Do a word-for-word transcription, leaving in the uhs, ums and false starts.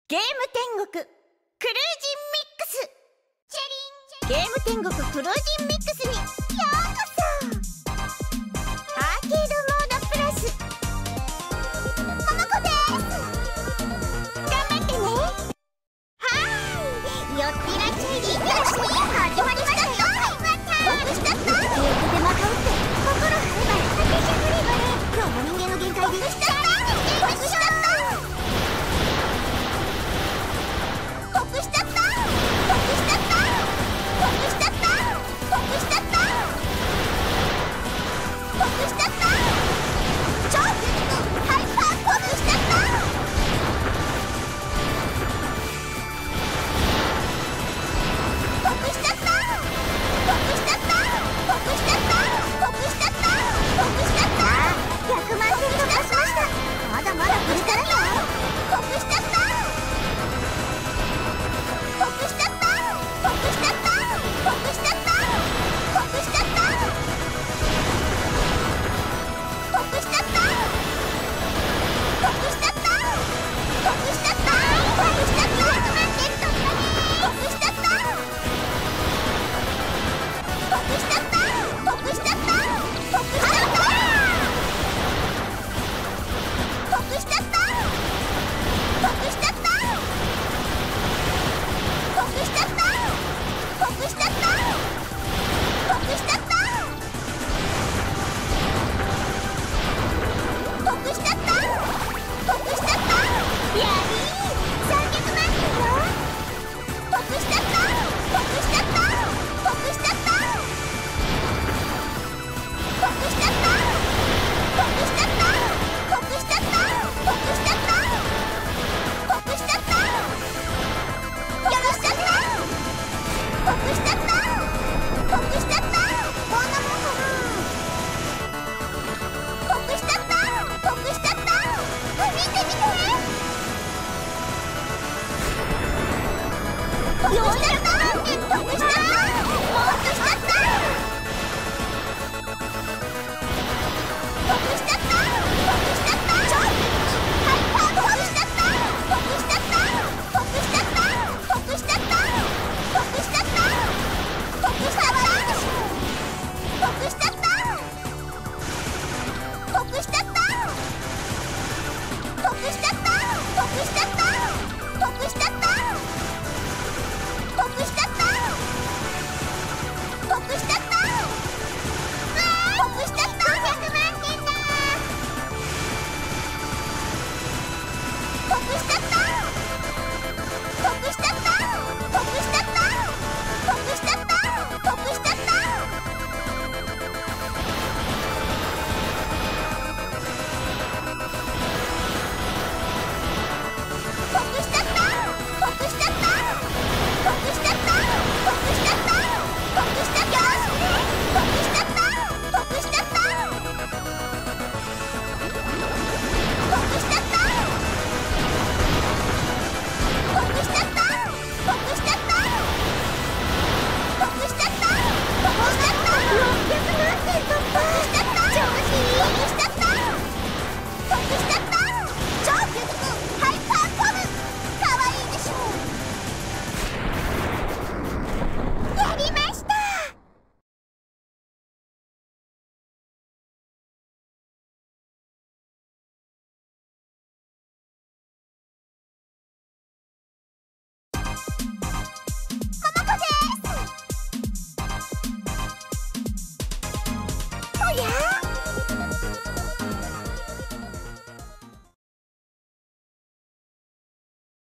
ゲーム天国クルージンミックス。ゲーム天国クルージンミックスにようこそ。アーケードモードプラスモモコです。頑張ってね。はーい、よってらっしゃい。いってらっしゃい。始まりました。僕したった。平気でまかうって心張ればだけじゃ無理バレ。今日も人間の限界でした。